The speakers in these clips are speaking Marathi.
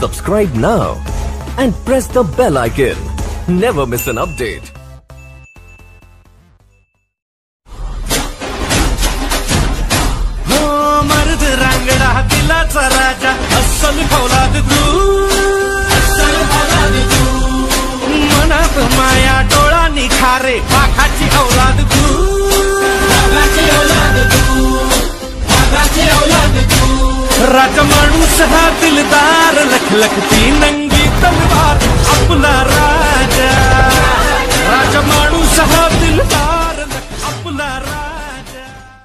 Subscribe now and press the bell icon. Never miss an update. मर्द रांगडा दिलाचा राजा अस्सल फौलाद तू मनात माया डोळा निखारे पाखाची औलाद तू राजा माणूस हा दिलदार लखलखती नंगी तलवार आपला राजा राजा माणूस हा दिलदार आपला राजा।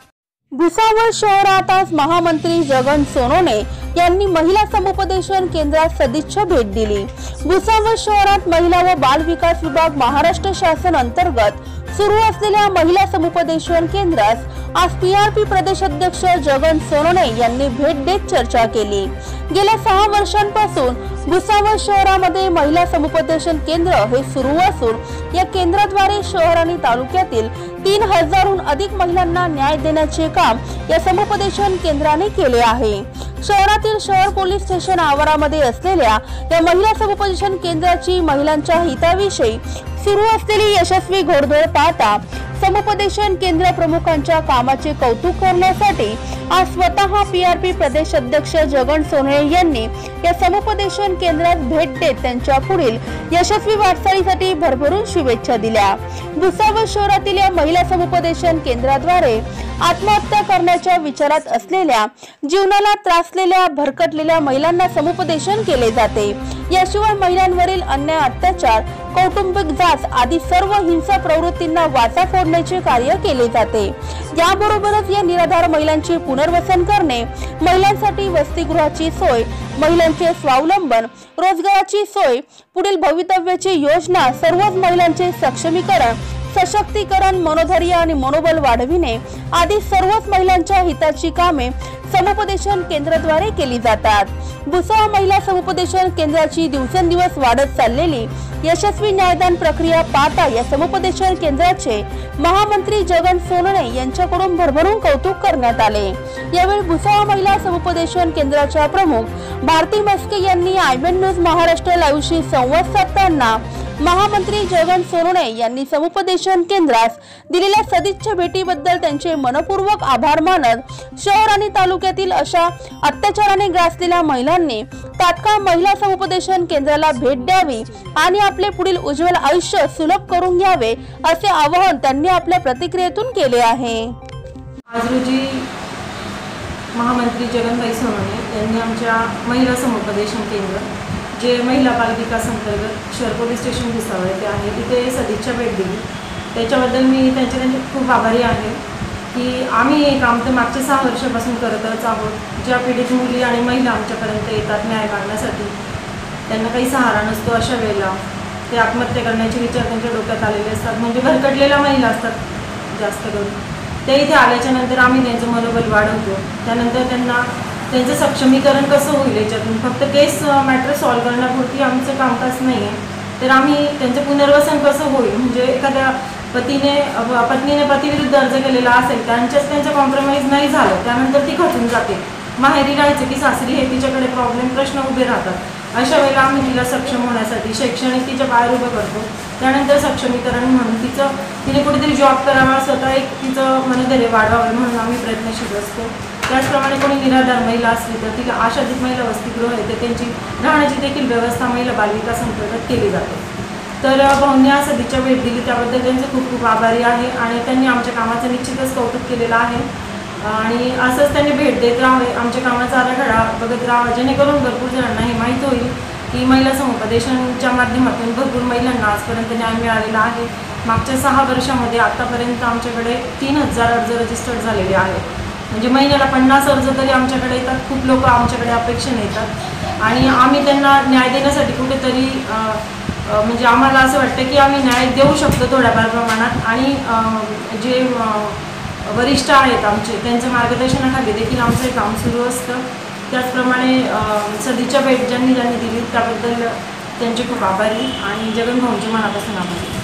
भुसावळ शहरात आज महामंत्री जगन सोनवणे यांनी महिला समुपदेशन केंद्रात सदिच्छा भेट दिली। भुसावळ शहरात महिला व बाल विकास विभाग महाराष्ट्र शासन अंतर्गत सुरू असलेल्या महिला समुपदेशन केंद्रास आज पीआरपी प्रदेश अध्यक्ष जगन सोनवणे यांनी भेट देत चर्चा केली। गेल्या 6 वर्षांपासून भुसावळ शहरामध्ये महिला समुपदेशन केंद्र हे सुरू असून या केंद्राद्वारे शहर आणि तालुक्यातील 3000हून अधिक महिलांना न्याय देण्याचे काम या समुपदेशन केंद्राने केले आहे। शहरातील शहर पोलीस स्टेशन आवारामध्ये असलेल्या या महिला समुपदेशन केंद्राची महिलांच्या हिताविषयी सुरू असलेली यशस्वी घोडदौड पाहता समुपदेशन केंद्र प्रमुखांच्या कामाचे कौतुक करण्यासाठी आज स्वतः पीआरपी प्रदेश अध्यक्ष जगन सोनवणे यांनी या समुपदेशन केंद्रात भेट देत त्यांच्या पुढील यशस्वी वाटचालीसाठी भरभरून शुभेच्छा दिल्या। भुसावळ शहरातील या महिला समुपदेशन केंद्राद्वारे आत्महत्या करण्याच्या विचारात असलेल्या, जीवनाला त्रासलेल्या, भरकटलेल्या महिलांना समुपदेशन केले जाते। याशिवाय महिलांवरील अन्याय, अत्याचार, कौटुंबिक जाच आदी सर्व हिंसा प्रवृत्तींना वाचा फोडण्याचे कार्य केले जाते। याबरोबरच या निराधार महिलांचे पुनर्वसन करणे, महिलांसाठी वसतिगृहाची सोय, महिलांचे स्वावलंबन, रोजगाराची सोय, पुढील भवितव्याची योजना, सर्वच महिलांचे सक्षमीकरण, सशक्तीकरण, मनोधैर्य आणि मनोबल वाढविणे आदी सर्वच महिलांच्या हिताची कामे समुपदेशन केंद्राद्वारे केली जातात। भुसावळ महिला समुपदेशन केंद्राची दिवसेंदिवस वाढत चाललेली यशस्वी न्यायदान प्रक्रिया पाहता या समुपदेशन केंद्राचे महामंत्री जगन सोनवणे यांच्याकडून भरभरून कौतुक करण्यात आले। यावेळी भुसावळ महिला समुपदेशन केंद्राच्या प्रमुख भारती मस्के यांनी आयबीएन न्यूज महाराष्ट्र लाईव्हशी संवाद साधताना महामंत्री जगन सोनवणे यांनी समुपदेशन केंद्रास दिलेल्या सदिच्छा भेटीबद्दल त्यांचे मनपूर्वक आभार मानत शहर आणि तालुक्यातील अशा अत्याचाराने ग्रासलेल्या महिलांनी तात्काळ महिला समुपदेशन केंद्राला भेट द्यावी आणि आपले पुढील उज्ज्वल आयुष्य सुलभ करून घ्यावे असे आवाहन त्यांनी आपल्या प्रतिक्रियेतून केले आहे। आज रोजी महामंत्री जगनभाई सोनवणे यांनी आमच्या महिला समुपदेशन केंद्र जे महिला बाल विकास अंतर्गत शहर पोलीस स्टेशन भुसावळ येथे आहे तिथे सदिच्छा भेट दिली। त्याच्याबद्दल मी त्यांचे खूप आभारी आहे की आम्ही हे काम तर मागच्या 6 वर्षापासून करतच आहोत। ज्या पीडित मुली आणि महिला आमच्यापर्यंत येतात न्याय मागण्यासाठी, त्यांना काही सहारा नसतो, अशा वेळेला ते आत्महत्या करण्याचे विचार त्यांच्या डोक्यात आलेले असतात, म्हणजे भरकटलेल्या महिला असतात जास्त करून। ते इथे आल्याच्या नंतर आम्ही त्यांचं मनोबल वाढवतो। त्यानंतर त्यांना त्यांचं सक्षमीकरण कसं होईल याच्यातून फक्त केस मॅटर सॉल्व्ह करण्यापुरती आमचं कामकाज नाही आहे, तर आम्ही त्यांचं पुनर्वसन कसं होईल, म्हणजे एखाद्या पत्नीने पतीविरुद्ध अर्ज केलेला असेल त्यांचं कॉम्प्रोमाइज नाही झालं, त्यानंतर ती खचून जाते, माहेरी राहायचं की सासरी हे तिच्याकडे प्रश्न उभे राहतात। अशा वेळेला आम्ही तिला सक्षम होण्यासाठी शैक्षणिक तिच्या पायावर उभं करतो। त्यानंतर सक्षमीकरण म्हणून तिने कुठेतरी जॉब करावा, स्वतः एक तिचं मनोधैर्य वाढवावे म्हणून आम्ही प्रयत्नशील असतो। त्याचप्रमाणे कोणी निराधार महिला असली तर तिला आशातीत महिला वसतिगृह येते, त्यांची राहण्याची देखील व्यवस्था महिला बालविकास अंतर्गत केली जाते। तर भाऊंनी सदिच्छा भेट दिली त्याबद्दल त्यांचे खूप खूप आभारी आहे आणि त्यांनी आमच्या कामाचं निश्चितच कौतुक केलेलं आहे आणि असंच त्यांनी भेट देत राहावे, आमच्या कामाचा आराखडा बघत राहावा, जेणेकरून भरपूर जणांना हे माहीत होईल की महिला समुपदेशनच्या माध्यमातून भरपूर महिलांना आजपर्यंत न्याय मिळालेला आहे। मागच्या 6 वर्षामध्ये आतापर्यंत आमच्याकडे 3000 अर्ज रजिस्टर्ड झालेले आहेत, म्हणजे महिन्याला 50 अर्ज तरी आमच्याकडे येतात। खूप लोक आमच्याकडे अपेक्षेने येतात आणि आम्ही त्यांना न्याय देण्यासाठी कुठेतरी म्हणजे आम्हाला असं वाटतं की आम्ही न्याय देऊ शकतो थोड्याफार प्रमाणात आणि जे वरिष्ठ आहेत आमचे त्यांच्या मार्गदर्शनाखाली देखील आमचं हे काम सुरू असतं। त्याचप्रमाणे सदिच्छा भेट ज्यांनी दिली त्याबद्दल त्यांचे खूप आभारी आणि जगन भाऊंचे मनापासून आभारी।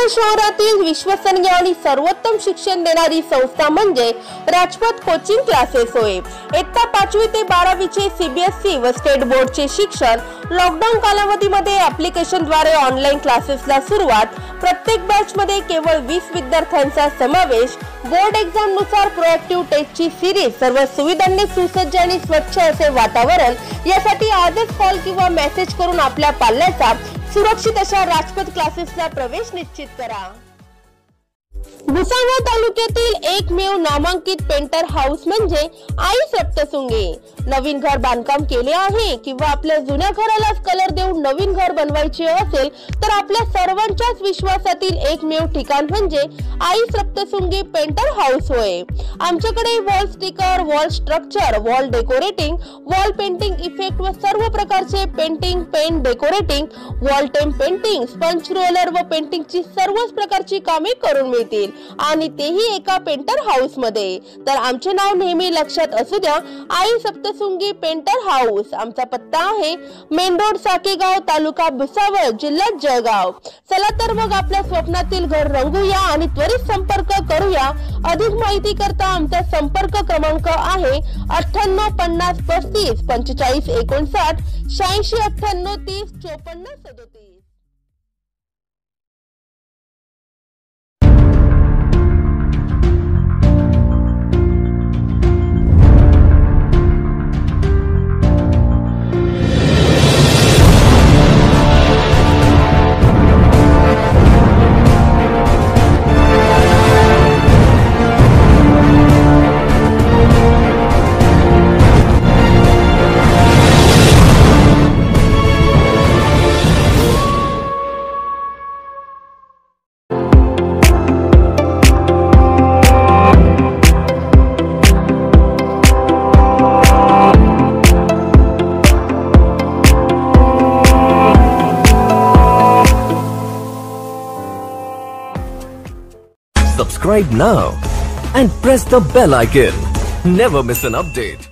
शहरातील विश्वसनीय आणि सर्वोत्तम शिक्षण देणारी संस्था म्हणजे राजपथ कोचिंग क्लासेस होय। इयत्ता 5वी ते 12वीचे CBSE व स्टेट बोर्डचे शिक्षण लॉकडाऊन कालावधीमध्ये ॲप्लिकेशनद्वारे ऑनलाईन क्लासेसला सुरुवात। प्रत्येक बॅचमध्ये केवळ 20 विद्यार्थ्यांचा समावेश। बोर्ड एक्झाम नुसार प्रोएक्टिव्ह टेस्टची सिरीज। सर्व सुविधांनी सुसज्ज आणि स्वच्छ असे वातावरण। यासाठी आजच कॉल किंवा मेसेज करून आपल्या पाल्याचा सुरक्षित अशा राजपथ क्लासेसला प्रवेश निश्चित करा। भुसावळ तालुक्यातील एकमेव नामांकित पेंटर हाऊस म्हणजे आई सप्तशृंगी। नवीन घर बांधकाम केले आहे किंवा आपल्या जुन्या घरालाच कलर देऊन नवीन घर बनवायचे असेल तर आपल्या सर्वांच्याच विश्वासातील एकमेव ठिकाण म्हणजे आई सप्तशृंगी पेंटर हाऊस होय। आमच्याकडे wall sticker, wall structure, wall decorating, wall painting effect व सर्व प्रकारचे painting, paint decorating, wall team painting, sponge roller व पेंटिंगची सर्वच प्रकारची कामे करून मिळतील आणि तेही एका पेंटर हाऊस मध्ये। तर आमचे नाव नेहमी लक्षात असू द्या, आई सप्तशृंगी पेंटर हाऊस। आमचा पत्ता आहे मेन रोड साकेगाव, तालुका भुसावळ, जिल्हा जळगाव। चला तर मग आपल्या स्वप्नातील घर रंगूया आणि त्वरित संपर्क करूया। अधिक माहिती करता आमचा संपर्क क्रमांक आहे 98 50 35 45 59 86 98 30 54 37। Subscribe now and press the bell icon. Never miss an update.